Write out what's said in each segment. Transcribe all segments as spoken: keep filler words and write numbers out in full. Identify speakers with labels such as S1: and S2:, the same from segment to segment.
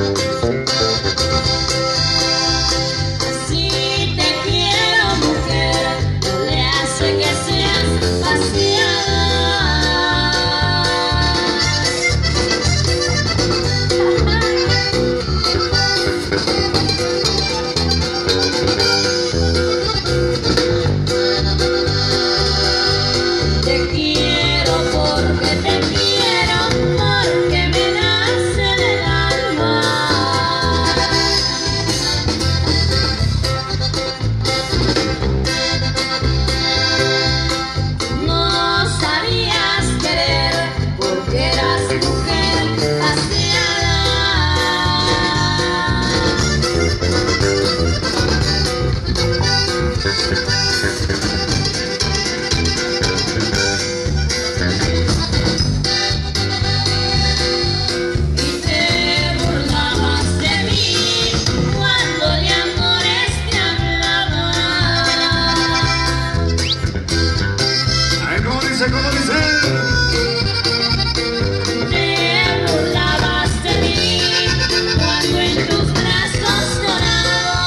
S1: ¿Cómo dice?
S2: Te burlabas de mí cuando en tus brazos lloraba.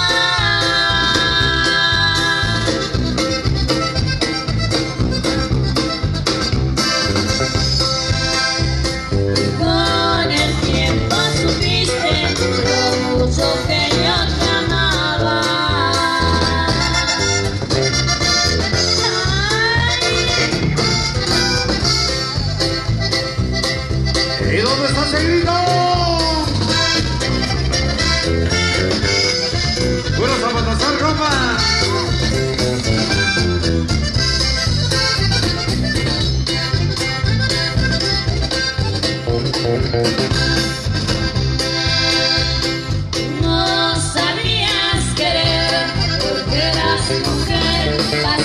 S2: Y con el tiempo supiste lo mucho que yo te amaba.
S1: ¿Y dónde está seguido? ¡Puro zapatazar, ropa!
S2: No sabías querer porque eras mujer.